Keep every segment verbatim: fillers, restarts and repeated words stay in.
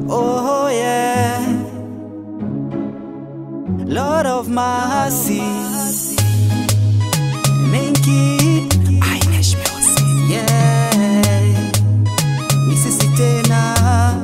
Oh yeah, Lord of mercy, Menki Ainesh Music. Yeah, misisi tena.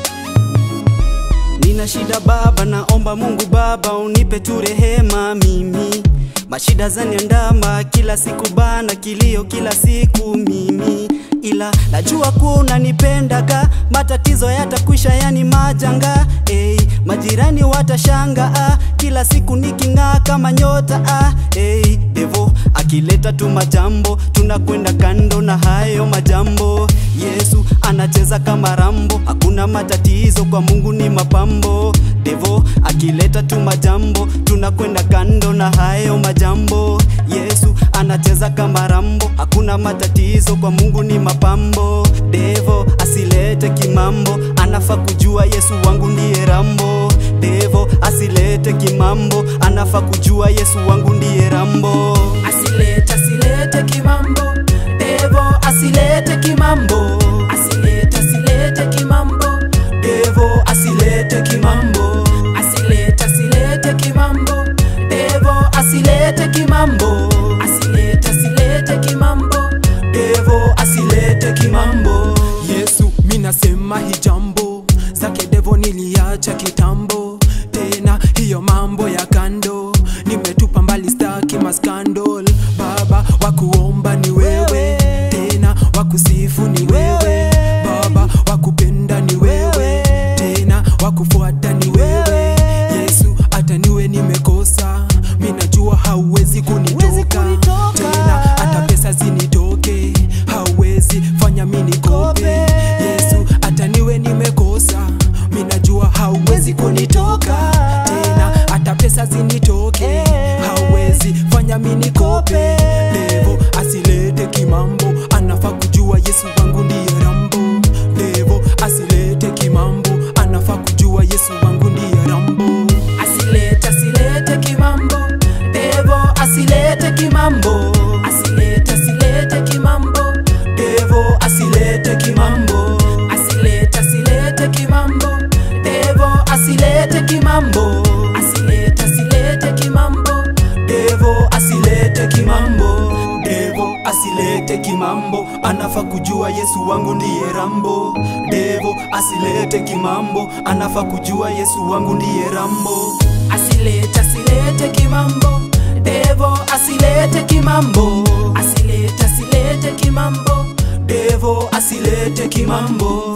Nina shida baba, naomba Mungu Baba unipe tu rehema mimi. Mashida zaniandama kila siku bana, kilio kila siku mimi. Ila najua kuna nipendaga, matatizo yatakwisha yani majanga. Ey, majirani watashanga ah, kila siku nikingaa kama nyota ah. Ey, devo akileta tu majambo, tunakwenda kando na hayo majambo. Yesu anacheza kama Rambo, hakuna matatizo kwa Mungu ni mapambo. Devo akileta tu majambo, tunakwenda kando na hayo majambo. Yesu anacheza kama Rambo, hakuna matatizo kwa Mungu ni mapambo. Devo asilete kimambo, anafaa kujua Yesu wangu ndiye Rambo. Devo asilete kimambo, anafaa kujua Yesu wangu ndiye Rambo. Asilete, asilete kimambo, Devo asilete kimambo. Asilete, asilete kimambo, Devo asilete kimambo. Asilete, asilete kimambo, Devo asilete kimambo. Asilete, asilete kimambo, Devo asilete kimambo. Yesu minasema hijambo zake Devo niliacha kitambo. Tena hiyo mambo ya kando nimetupa mbali, staki maskandal. Baba wakuomba ni wewe, tena wakusifu ni wewe. Baba wakupenda ni wewe, tena wakufuata ni wewe. Yesu hata niwe nimekosa, minajua hauwezi kunitoka. Tena hata pesa zinitoke, hauwezi fanya mini kope. Yesu hata niwe nimekosa, minajua hauwezi kunitoka. Tena hata pesa zinitoke, hauwezi fanya mini kope. Devo asilete kimambo, anafaa kujua Yesu wangu ndiye Rambo. Devo asilete kimambo, anafaa kujua Yesu wangu ndiye Rambo. asilete, asilete kimambo, Devo asilete kimambo. Asilete, asilete kimambo, Devo asilete kimambo. Asilete, asilete kimambo, Devo asilete kimambo. Asilete, asilete kimambo, Devo asilete kimambo. Devo asilete kimambo, anafaa kujua Yesu wangu ndiye Rambo. Devo asilete kimambo, anafaa kujua Yesu wangu ndiye Rambo. Asilete, asilete kimambo, Devo asilete kimambo. Asilete, asilete kimambo, Devo asilete kimambo.